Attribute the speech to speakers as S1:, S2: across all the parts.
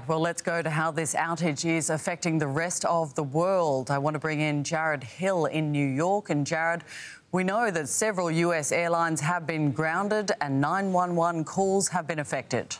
S1: well, let's go to how this outage is affecting the rest of the world. I want to bring in Jared Hill in New York. And Jared, we know that several US airlines have been grounded and 911 calls have been affected.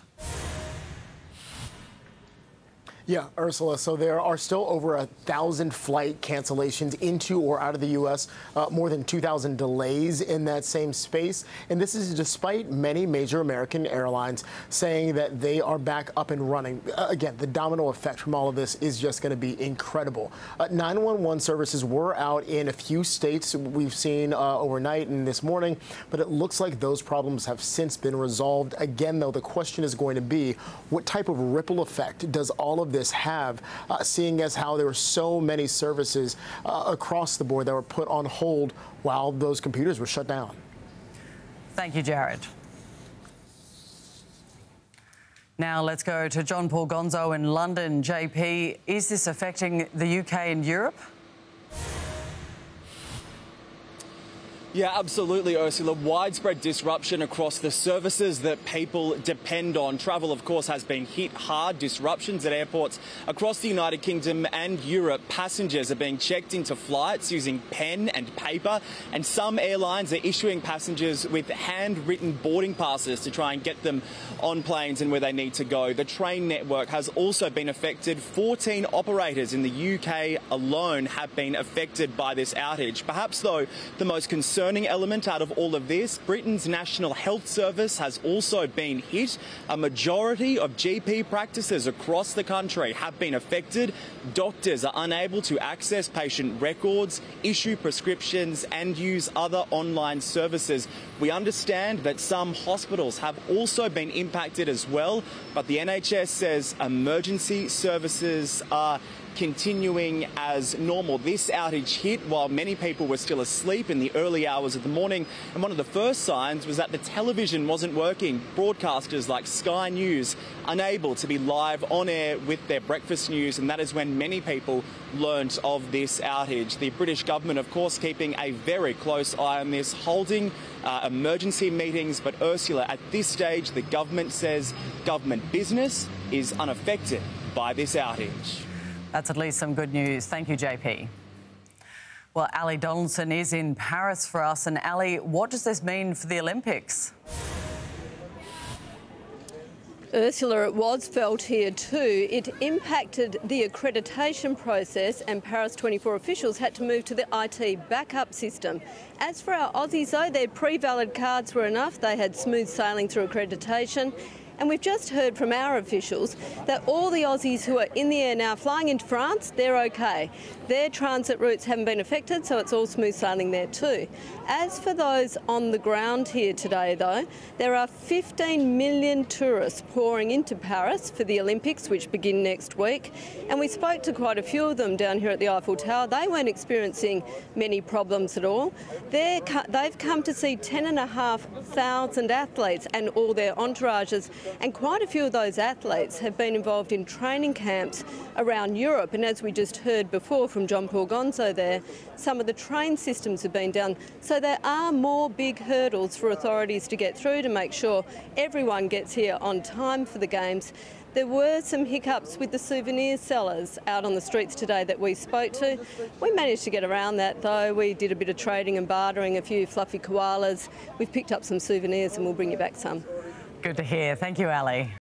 S2: Yeah, Ursula, so there are still over 1,000 flight cancellations into or out of the U.S., more than 2,000 delays in that same space. And this is despite many major American airlines saying that they are back up and running. Again, the domino effect from all of this is just going to be incredible. 911 services were out in a few states we've seen overnight and this morning, but it looks like those problems have since been resolved. Again, though, the question is going to be what type of ripple effect does all of this have, seeing as how there were so many services across the board that were put on hold while those computers were shut down.
S1: Thank you, Jared. Now let's go to John Paul Gonzo in London. JP, is this affecting the UK and Europe?
S3: Yeah, absolutely, Ursula. Widespread disruption across the services that people depend on. Travel, of course, has been hit hard. Disruptions at airports across the United Kingdom and Europe. Passengers are being checked into flights using pen and paper, and some airlines are issuing passengers with handwritten boarding passes to try and get them on planes and where they need to go. The train network has also been affected. 14 operators in the UK alone have been affected by this outage. Perhaps, though, the most concerning element out of all of this, Britain's National Health Service has also been hit. A majority of GP practices across the country have been affected. Doctors are unable to access patient records, issue prescriptions and use other online services. We understand that some hospitals have also been impacted as well, but the NHS says emergency services are continuing as normal. This outage hit while many people were still asleep in the early hours of the morning, and one of the first signs was that the television wasn't working. Broadcasters like Sky News unable to be live on air with their breakfast news, and that is when many people learnt of this outage. The British government, of course, keeping a very close eye on this, holding emergency meetings, but Ursula, at this stage, the government says government business is unaffected by this outage.
S1: That's at least some good news. Thank you, JP. Well, Ali Donaldson is in Paris for us. And Ali, what does this mean for the Olympics?
S4: Ursula, it was felt here too. It impacted the accreditation process, and Paris 24 officials had to move to the IT backup system. As for our Aussies, though, their pre-valid cards were enough. They had smooth sailing through accreditation. And we've just heard from our officials that all the Aussies who are in the air now flying into France, they're okay. Their transit routes haven't been affected, so it's all smooth sailing there too. As for those on the ground here today, though, there are 15 million tourists pouring into Paris for the Olympics, which begin next week. And we spoke to quite a few of them down here at the Eiffel Tower. They weren't experiencing many problems at all. They've come to see 10,500 athletes and all their entourages. And quite a few of those athletes have been involved in training camps around Europe. And as we just heard before from John Paul Gonzo there, some of the train systems have been down. So there are more big hurdles for authorities to get through to make sure everyone gets here on time for the Games. There were some hiccups with the souvenir sellers out on the streets today that we spoke to. We managed to get around that, though. We did a bit of trading and bartering, a few fluffy koalas. We've picked up some souvenirs and we'll bring you back some.
S1: Good to hear. Thank you, Ali.